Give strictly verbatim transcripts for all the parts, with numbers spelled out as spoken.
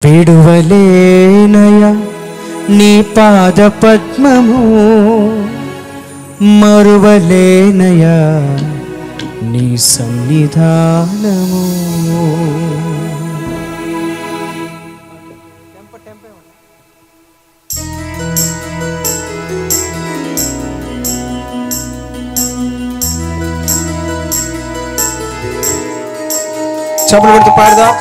విడువలేనయా నీ పాద పద్మము, మరువలేనయా నీ సన్నిధానము. చప్పట్లు కొడుతూ పాడదాం.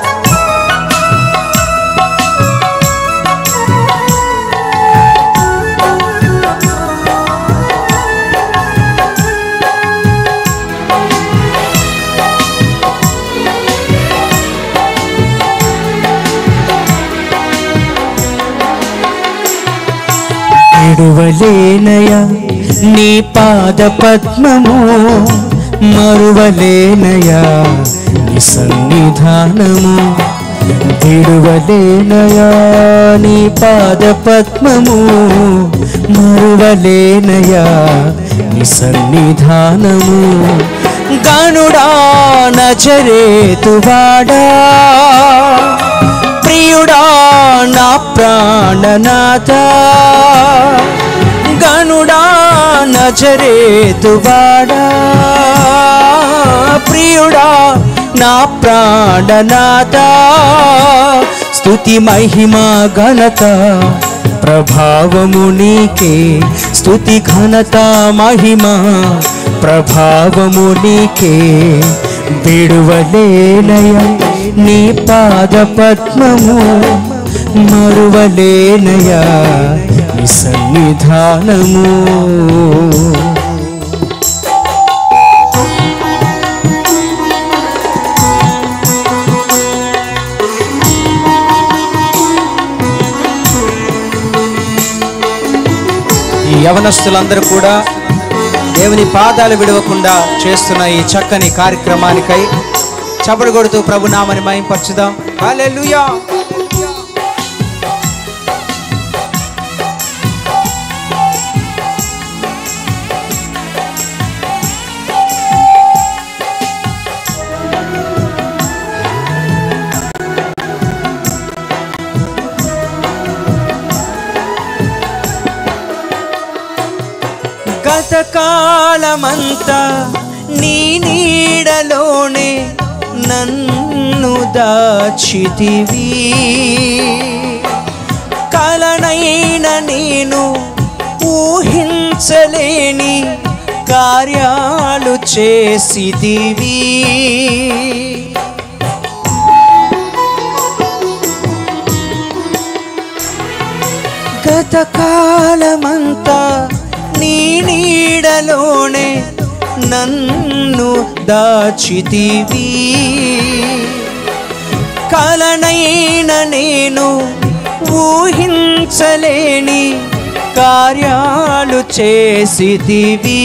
విడువలేనయా నీ పాద పద్మము, మరువలేనయా నీ సన్నిధానము. విడువలేనయా నీ పాద పద్మము, మరువలేనయా నీ సన్నిధానము. గనుడా నజరేతువాడా, ప్రియుడా నా ప్రాణనాథ. గనుడా నజరేతువాడా, ప్రియుడా నా ప్రాణనాథ. స్తుతి మహిమ ఘనత ప్రభావము నీకే, స్తుతి ఘనత మహిమ ప్రభావము నీకే. విడువలేనయా నీ పాద పద్మము, మరువలేనయా నీ సన్నిధానము. ఈ యవనస్తులందరూ కూడా దేవుని పాదాలు విడవకుండా చేస్తున్న ఈ చక్కని కార్యక్రమానికై చప్పట్లు కొడుతూ ప్రభు నామని మహింపరచుదాం. హల్లెలూయా. గతకాలమంతా నీ నీడలోనే నన్ను దాచితివి. కలనైన నేను ఊహించలేని కార్యాలు చేసితివి. గతకాలమంతా నీ నీడలోనే నన్ను దాచితివి. కలనైన నేను ఊహించలేని కార్యాలు చేసితివి.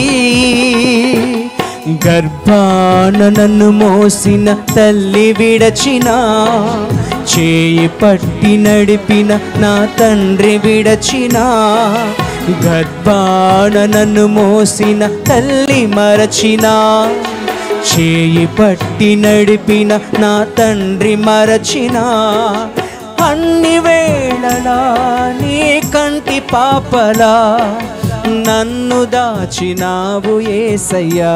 గర్భాన నన్ను మోసిన తల్లి విడచిన, చేయి పట్టి నడిపిన నా తండ్రి విడచిన. గర్భాన నన్ను మోసిన తల్లి మరచిన, చేయి పట్టి నడిపిన నా తండ్రి మరచిన. అన్ని వేళలా నీ కంటి పాపలా నన్ను దాచినావు యేసయ్యా.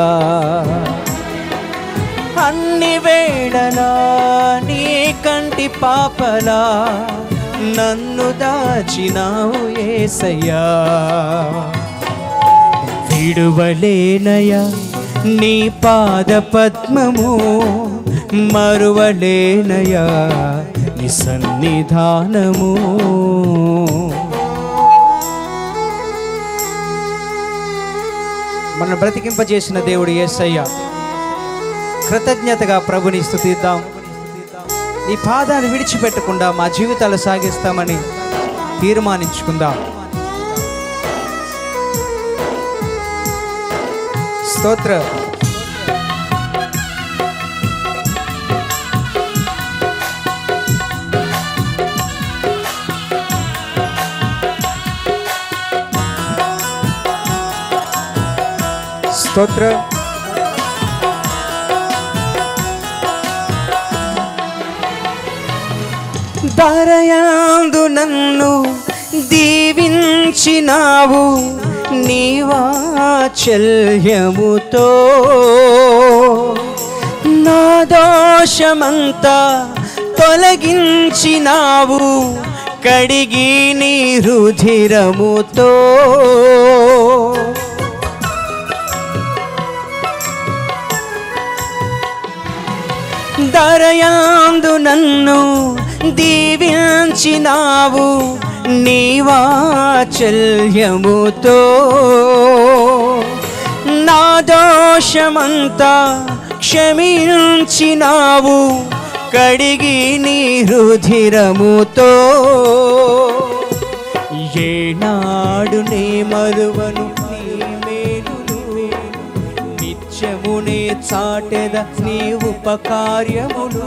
అన్ని వేళలా నీ కంటి పాపలా నన్ను దాచినావు యేసయ్యా. విడువలేనయా నీ పాద పద్మము, మరువలేనయా నీ సన్నిధానము. మన బ్రతికింపజేసిన దేవుడు యేసయ్య. కృతజ్ఞతగా ప్రభుని స్తుతిద్దాం. నీ పాదాలు విడిచిపెట్టకుండా మా జీవితాలు సాగిస్తామని తీర్మానించుకుందాం. స్తోత్ర. స్తోత్ర. దరయందు నన్ను దీవించినావు నీ వాత్సల్యముతో, నా దోషమంతా తొలగించినావు కడిగి నీ రుధిరముతో. దరయందు నన్ను దీవించినావు నీ వాత్సల్యముతో, నా దోషమంతా క్షమించినావు కడిగి నీ రుధిరముతో. ఏనాడు నే మరువను నీ మేలులు, నిత్యమునే చాటెద నీ ఉపకార్యములు.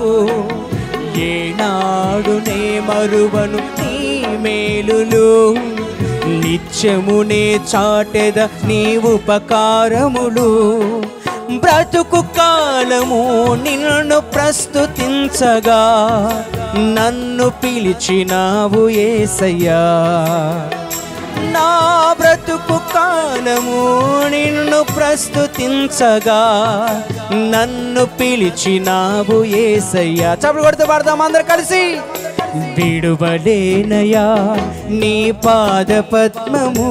ఏనాడు నే మరువను నీ మేలులు, నిత్యమునే చాటెద నీ ఉపకారములు. బ్రతుకు కాలము నిన్ను ప్రస్తుతించగా నన్ను పిలిచినావు యేసయ్యా. నా బ్రతుకు కాలము నిన్ను ప్రస్తుతించగా నన్ను పిలిచినావు యేసయ్యా. చప్పుడు కొడుతూ పాడదాం అందరు కలిసి. విడువలేనయా నీ పాద పద్మము,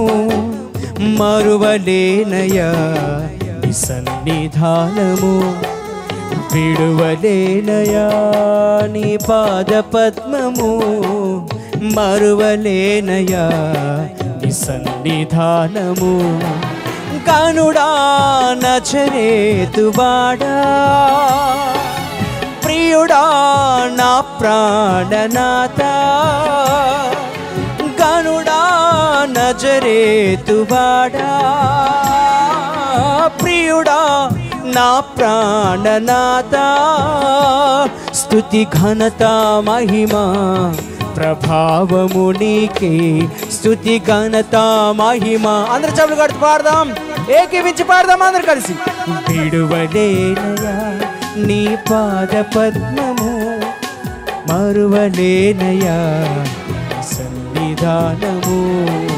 మరువలేనయా సన్నిధానము. విడువలేనయా నీ పాద పద్మము, మరువలేనయా నీ సన్నిధానము. గనుడా నజరేతువాడా, ప్రియుడా నా ప్రాణనాథ. గనుడా నజరేతువాడా, ప్రియుడా నా ప్రాణనాథ. స్తుతి ఘనత మహిమ ప్రభావము నీకే, స్తుతి ఘనత మహిమ. అందరు చెవులు కడుతూ పాడదాం, ఏకీవించి పాడదాం అందరు కలిసి. విడువలేనయా నీ పాద పద్మము, మరువలేనయా సన్నిధానము.